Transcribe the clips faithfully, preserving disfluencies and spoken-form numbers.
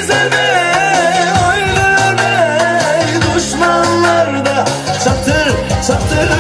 seve oynanır, düşmanlar da çatır çatır.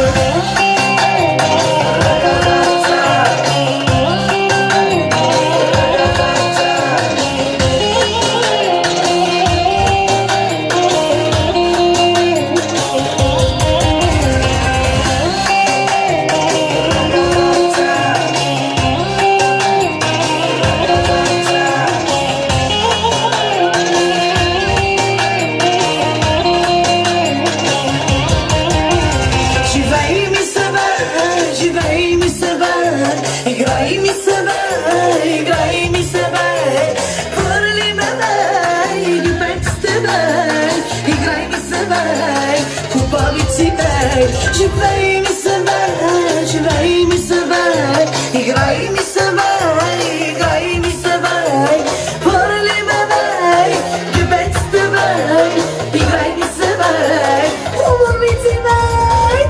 Живей ми себе, живей ми себе, играй ми себе, играй ми себе, хвърли ме бей, любец с тебе, играй ми себе, улови си бей.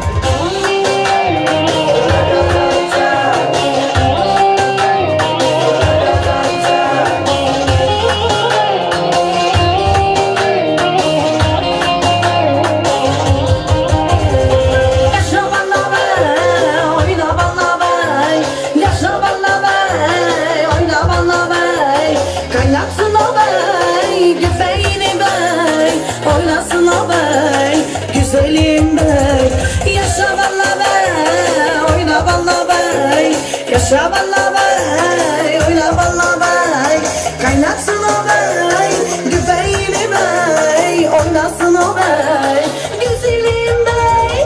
Oynasın o bey, güzelim bey. Yaşa valla bey, oyna valla bey. Yaşa valla bey, oyna valla bey. Kaynatsın o bey, güzelim bey. Oynasın o bey, güzelim bey.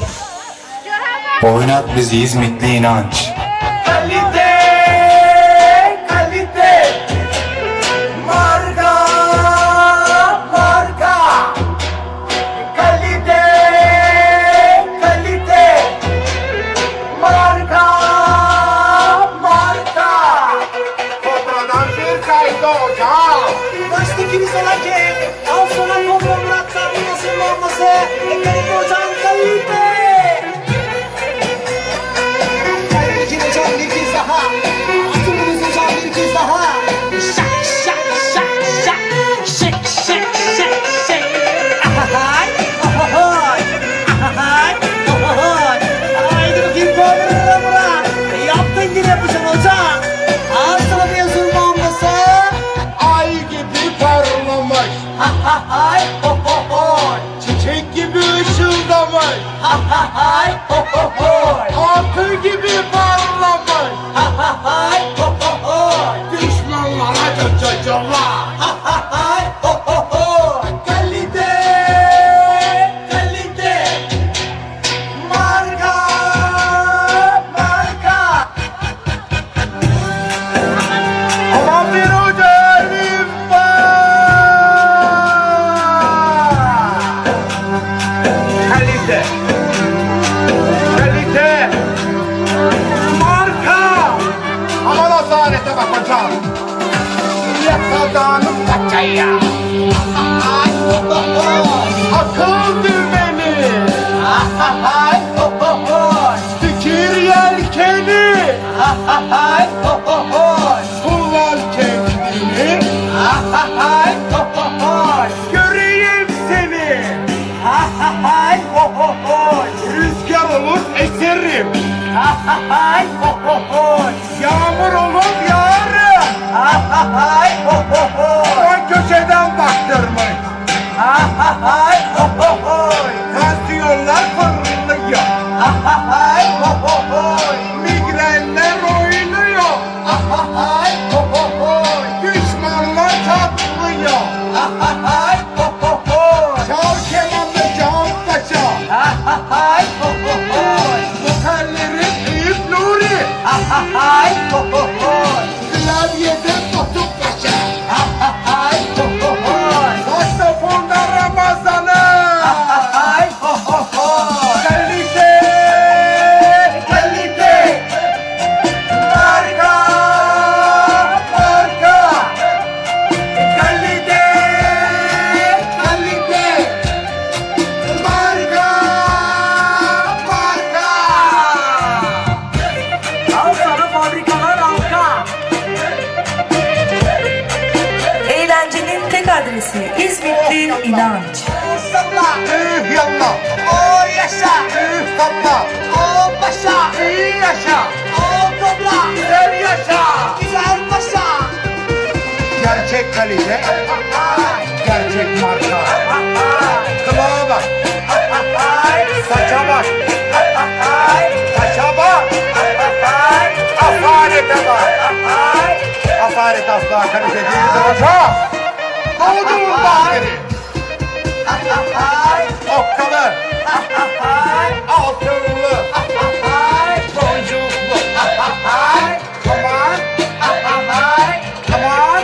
Oynat bizi İzmitli inanç. Kalite, kalite, marka. Baştaki bir sonraki al sana kobra Murat'tan bir nasıl olması Ekmelik hocam kalite. Kalite hocam bir kez daha, atımınız hocam bir kez daha. Şak şak şak şak şak şak şak şak. Ahahay ahahay ahahay ahahay. Haydi bakayım kobra Murat, yaptın yine yapacağım hocam. Al sana bir yazılma olması. Ha ha hay ho ho ho, çiçek gibi ışıldamış. Ha ha hay ho ho ho, altın gibi parlamış. Ha ha hay ho ho ho, düşmanlara çaçaçala. Ha ha hay ho ho ho, kalite kalite, marka marka. Aman bir öderim var. Kalite, kalite, marka. Aman azalete bak hocam. Yakadanım kaçaya. Ay ho ho ho. Akıl düğmeni. Ay ho ho ho. Fikir yelkeni. Ay ho ho ho. Kullan kendini. Ay ho ho ho. Göreyim seni. Ay ho ho ho. Rüzgar olur eserim. Ay ho ho ho. Yağmur olur yağarım. Ay ho ho ho. Ön köşeden baktırmış. Ay ho ho ho. Tansiyonlar fırlıyor. Ay ho ho ho. Migrenler oynuyor. Ay ho ho ho. Düşmanlar çatlıyor. Ay ho ho ho. Çal kemanlı Can Paşa. Ay ho ho ho. Vokallerin Eyüp Nuri. Ay ho ho ho. Klavyede Batu Paşa. adresi İzmitli İnanç. Salla. Üf yallah. O yaşa. Üf tatla. O başa. İyi yaşa. O kobra. Güzel yaşa. Güzel başa. Gerçek kalite. Gerçek marka. Kulağa bak. Saça bak. Saça bak. Afarete bak. Afaret asla kalite değil saça. Doğduğun bahçeli. Okkalı. Altınlı. Boncuklu. Aman. Aman.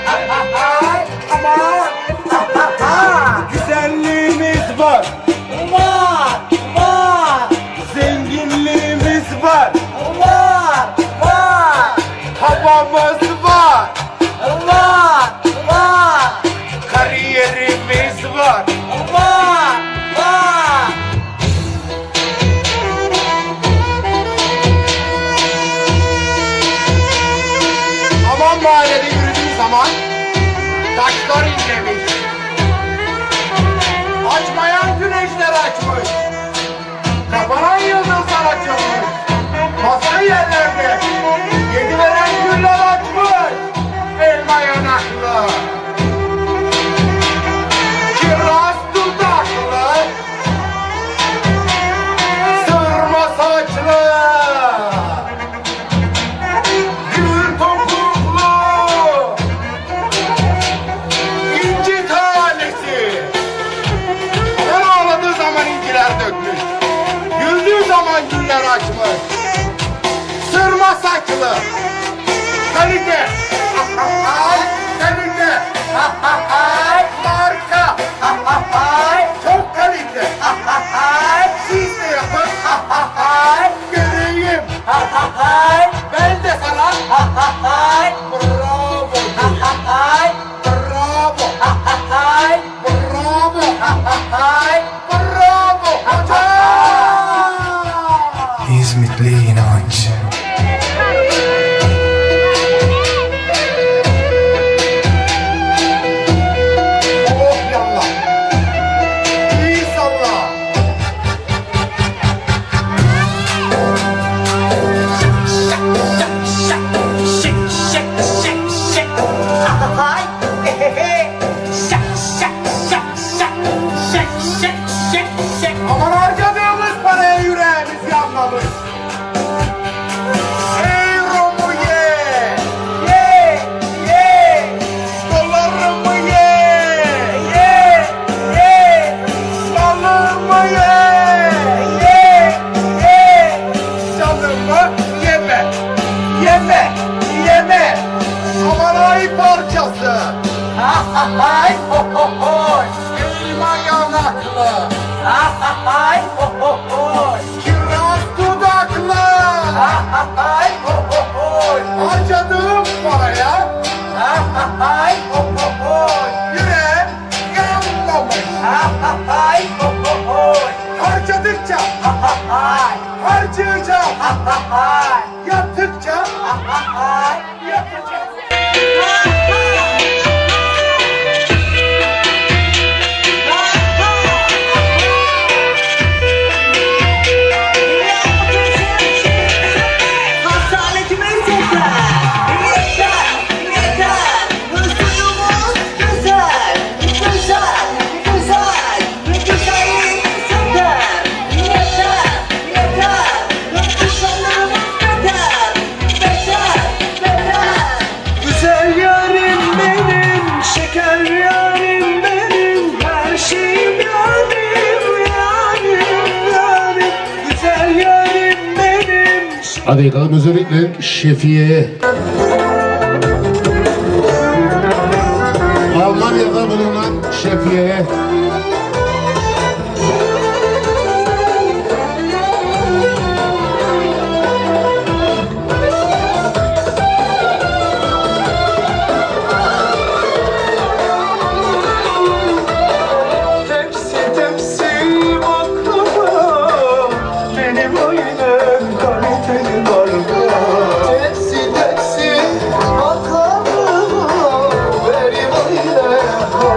Aman. Güzelliğimiz var. Var. Var. Zenginliğimiz var. Var. Var. Havamız var. Var. Var. Kariyerimiz var. Var. Var. Aman mahallede yürüdüğün zaman taşlar inlemiş. Açmayan güneşler açmış. Kapanan yıldızlar açılmış. Masayı yerlerde yedi veren güller açmış. Elma yanaklı. Kiraz dudaklı. Sırma saçlı. Gül topuklu. İnci tanesi. Aman ağladığı zaman inciler dökmüş. Güldüğü zaman güller açmış. Sırma saçlı. Kalite. Kalite. Marka. Çok kalite. Siz de yapın. Göreyim. Ben de sana. Bravo. Bravo. Bravo. Bravo. Hocam. İzmitli İnanç. Oh yallah. İyi salla. Aman harcadığımız paraya yüreğimiz yanmamış. Ey Romu ye. Ye. Ye. Dolarımı ye. Ye. Ye. Salımı ye. Ye. Ye. Salımı yeme. Yeme. Yeme. Aman ay parçası. Elma yanaklı. Kiraz dudaklı. Harcadığım paraya yüreğim yanmamış. Harcadıkça harcayacağım. Yaptıkça yapacağım. Hadi yakalım özellikle Şefiye'ye. Almanya'da bulunan Şefiye'ye. Tepsi tepsi baklava benim öyle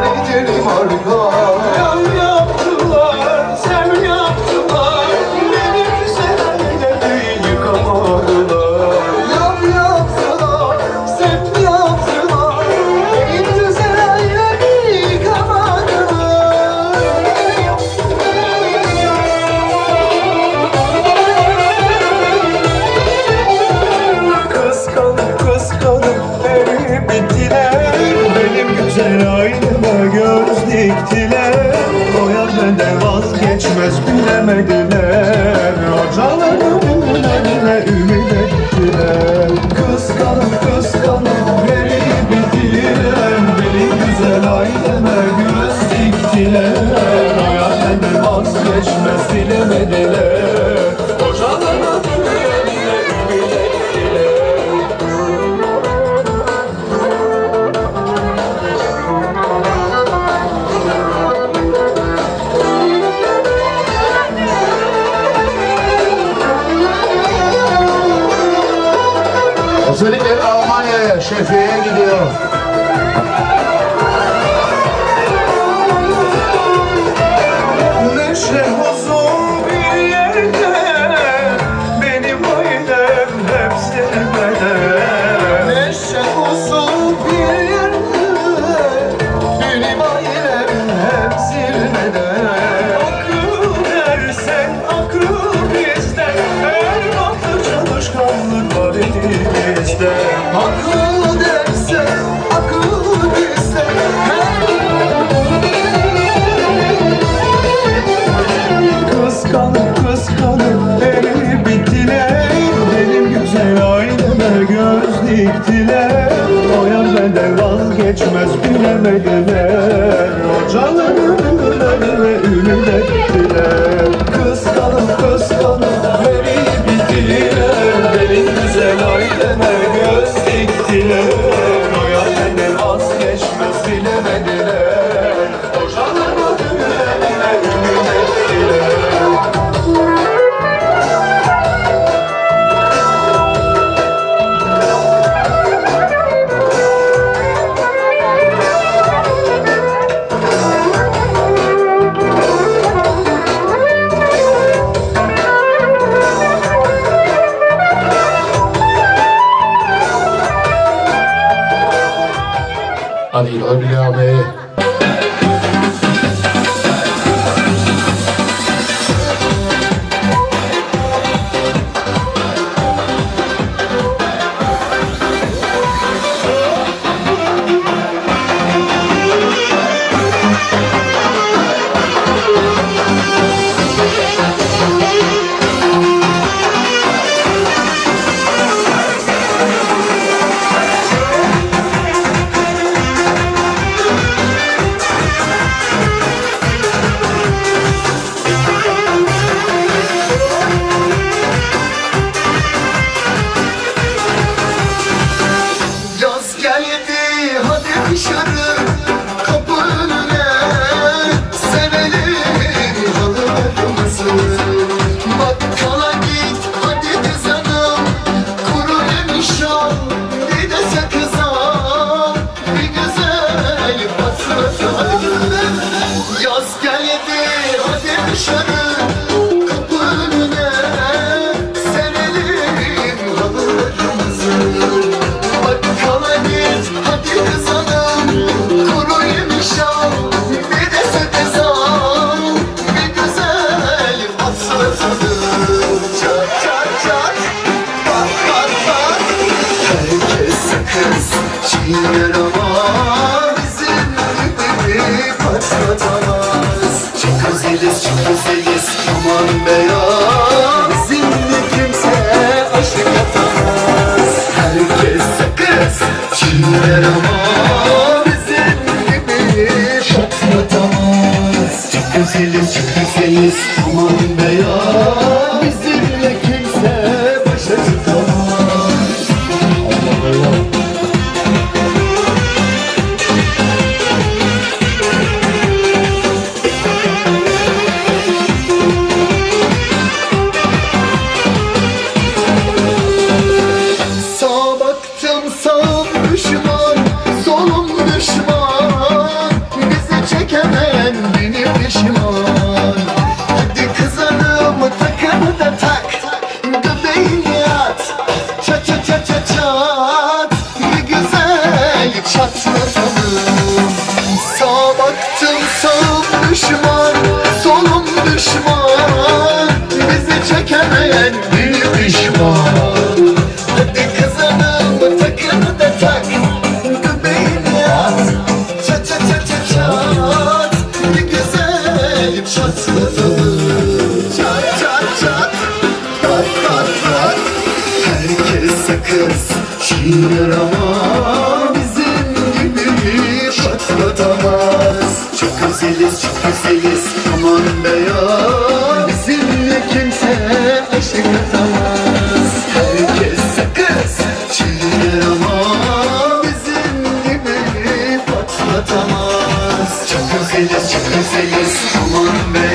ayrıma göz diktiler. O yar benden vazgeçmez bilemediler. Hocalarım önüne ümit ettiler. Kıskanıp kıskanıp beni bitirdiler. Benim güzel aileme göz diktiler. O yar benden vazgeçmez bilemediler. Hocalarım önüne ümit ettiler. Özellikle Almanya'ya, Şefiye'ye gidiyor. Neşe huzur bir yerde, benim ailem hep sevmede. Neşe huzur bir yerde, benim ailem hep sevmede. Akıl dersen akıl bizde, her vakit çalışkanlık var elimizde. Akıl dersen akıl bizde, kıskanıp kıskanıp beni bittiler. Benim güzel aileme göz diktiler. O yar benden vazgeçmez bilemediler. Hocalarım önüne ümit ettiler. Kıskanıp kıskanıp beni bittiler. Benim güzel aileme göz diktiler. O yar benden vazgeçmez bilemediler. Hocalarım önüne ümit ettiler. Hadi öyle abi. Yaz geldi hadi dışarı, kapı önüne serelim halılarımızı. Bakkala git hadi kız hanım, kuru yemiş al bir de sakız al, bir güzel patlatalım. Yaz geldi hadi dışarı, kapı önüne serelim halılarımızı. Bakkala git hadi kız hanım, kuru yemiş al bir de sakız al, bir güzel patlatalım. Çat çat çat, pat pat pat, herkes sakız çiğner ama bizim gibi patlatamaz. Çok özeliz çok özeliz aman be ya, bizimle kimse aşık atamaz. Herkes sakız çiğner ama bizim gibi patlatamaz. Çok özeliz çok özeliz aman be ya, bizimle kimse başa çıkamaz. Allah Allah. Sağa baktım sağım düşman, solum düşman, bizi çekemeyen benim pişman. Hadi kız hanım takımı da tak, göbeğini at, çat çat çat çat çat, bir güzel çatlatalım. Sağa baktım sağım düşman, solum düşman, bizi çekemeyen benim pişman. Hadi kız hanım takımı da tak, göbeğini at, çat çat çat çat. Çiller ama bizim gibi patlatamaz. Çok güzeliz, çok güzeliz, aman be ya. Bizimle kimse aşık atamaz. Herkes sakız, çiller ama bizim gibi patlatamaz. Çok güzeliz, çok güzeliz, aman be